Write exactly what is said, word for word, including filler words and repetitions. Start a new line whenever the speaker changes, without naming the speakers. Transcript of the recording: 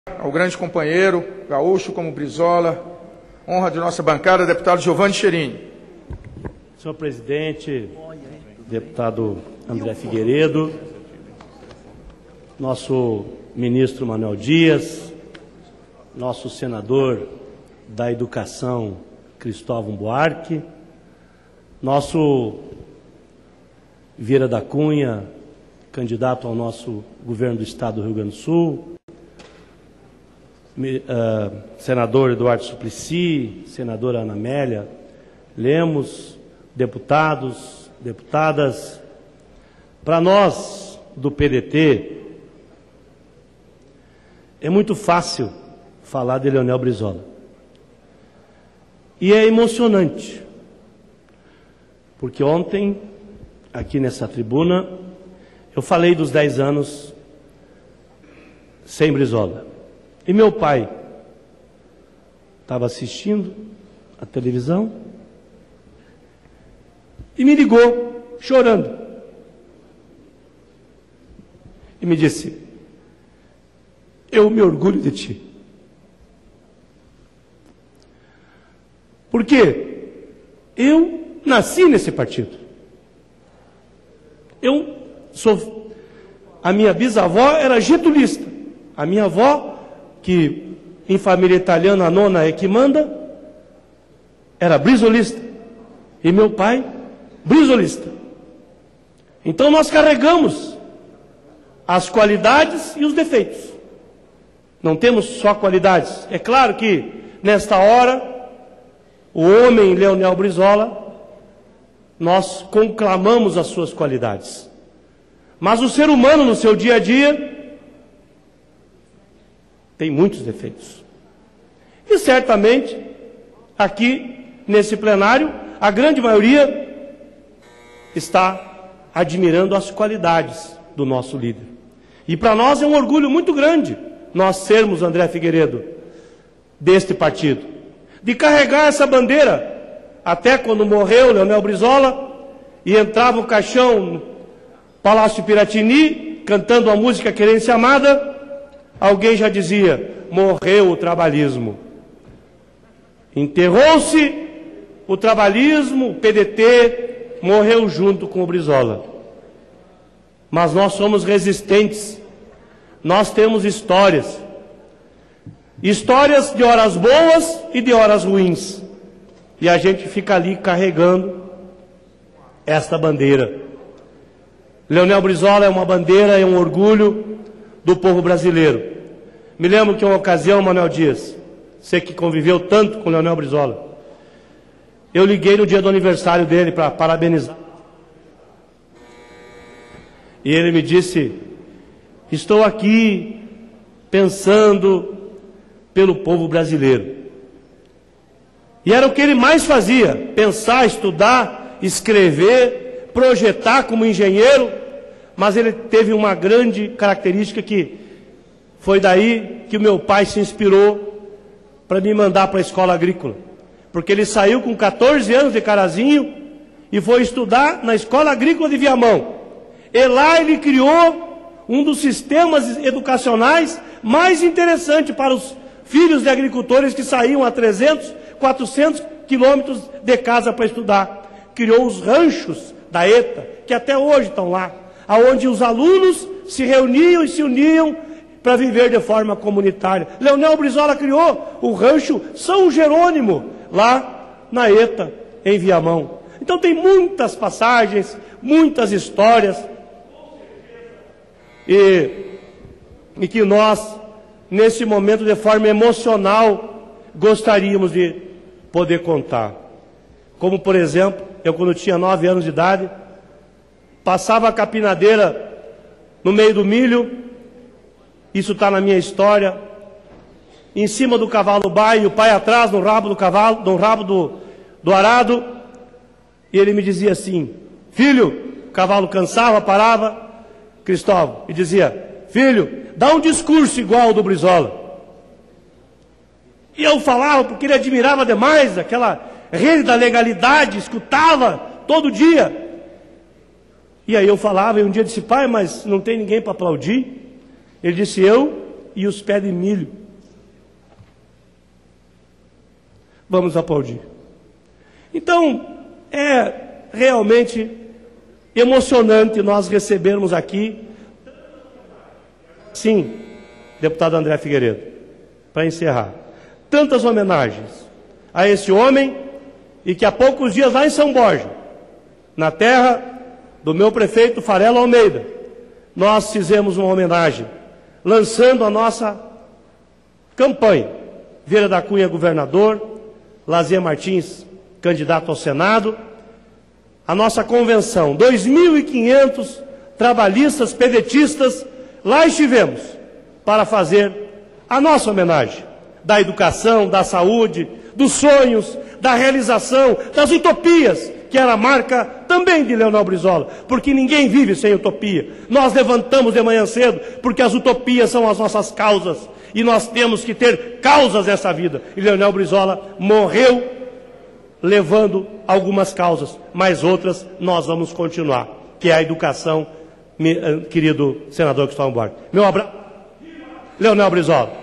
ao grande companheiro, gaúcho como Brizola, honra de nossa bancada, deputado Giovanni Cherini.
Senhor presidente, deputado André Figueiredo, nosso ministro Manuel Dias, nosso senador da Educação Cristóvão Buarque, nosso Vieira da Cunha, candidato ao nosso governo do Estado do Rio Grande do Sul, uh, senador Eduardo Suplicy, senadora Ana Amélia Lemos, deputados, deputadas, para nós do P D T, é muito fácil falar de Leonel Brizola. E é emocionante, porque ontem, aqui nessa tribuna, eu falei dos dez anos sem Brizola. E meu pai estava assistindo a televisão e me ligou, chorando. E me disse: eu me orgulho de ti. Porque eu nasci nesse partido. Eu sou... A minha bisavó era getulista. A minha avó, que em família italiana a nona é que manda, era brizolista. E meu pai, brizolista. Então nós carregamos as qualidades e os defeitos. Não temos só qualidades. É claro que, nesta hora, o homem Leonel Brizola, nós conclamamos as suas qualidades. Mas o ser humano, no seu dia a dia, tem muitos defeitos. E certamente, aqui, nesse plenário, a grande maioria está admirando as qualidades do nosso líder. E para nós é um orgulho muito grande nós sermos, André Figueiredo, deste partido. De carregar essa bandeira, até quando morreu Leonel Brizola, e entrava o caixão no Palácio Piratini, cantando a música Querência Amada, alguém já dizia: morreu o trabalhismo. Enterrou-se o trabalhismo, o P D T morreu junto com o Brizola. Mas nós somos resistentes, nós temos histórias. Histórias de horas boas e de horas ruins. E a gente fica ali carregando esta bandeira. Leonel Brizola é uma bandeira, é um orgulho do povo brasileiro. Me lembro que uma ocasião, Manuel Dias, você que conviveu tanto com Leonel Brizola, eu liguei no dia do aniversário dele para parabenizar. E ele me disse: estou aqui pensando pelo povo brasileiro. E era o que ele mais fazia: pensar, estudar, escrever, projetar como engenheiro. Mas ele teve uma grande característica, que foi daí que o meu pai se inspirou para me mandar para a escola agrícola. Porque ele saiu com quatorze anos de Carazinho e foi estudar na escola agrícola de Viamão. E lá ele criou um dos sistemas educacionais mais interessantes para os filhos de agricultores que saíam a trezentos, quatrocentos quilômetros de casa para estudar. Criou os ranchos da ETA, que até hoje estão lá, aonde os alunos se reuniam e se uniam para viver de forma comunitária. Leonel Brizola criou o rancho São Jerônimo, lá na ETA, em Viamão. Então tem muitas passagens, muitas histórias, e, e que nós, nesse momento, de forma emocional, gostaríamos de poder contar. Como, por exemplo, eu quando tinha nove anos de idade, passava a capinadeira no meio do milho, isso está na minha história, em cima do cavalo baio, o pai atrás, no rabo do cavalo, no rabo do, do arado, e ele me dizia assim: filho, o cavalo cansava, parava, Cristóvão, e dizia: filho, dá um discurso igual ao do Brizola. E eu falava porque ele admirava demais aquela rede da legalidade, escutava todo dia. E aí eu falava, e um dia disse: pai, mas não tem ninguém para aplaudir? Ele disse: eu e os pés de milho. Vamos aplaudir. Então, é realmente emocionante nós recebermos aqui, sim, deputado André Figueiredo, para encerrar, tantas homenagens a esse homem, e que há poucos dias lá em São Borja, na terra do meu prefeito Farelo Almeida, nós fizemos uma homenagem, lançando a nossa campanha. Vieira da Cunha, governador, Lazier Martins, candidato ao Senado, a nossa convenção, dois mil e quinhentos trabalhistas, pedetistas, lá estivemos para fazer a nossa homenagem, da educação, da saúde, dos sonhos, da realização, das utopias, que era a marca também de Leonel Brizola, porque ninguém vive sem utopia. Nós levantamos de manhã cedo, porque as utopias são as nossas causas, e nós temos que ter causas nessa vida. E Leonel Brizola morreu levando algumas causas, mas outras nós vamos continuar, que é a educação, querido senador Cristóvão Buarque. Meu abraço, Leonel Brizola.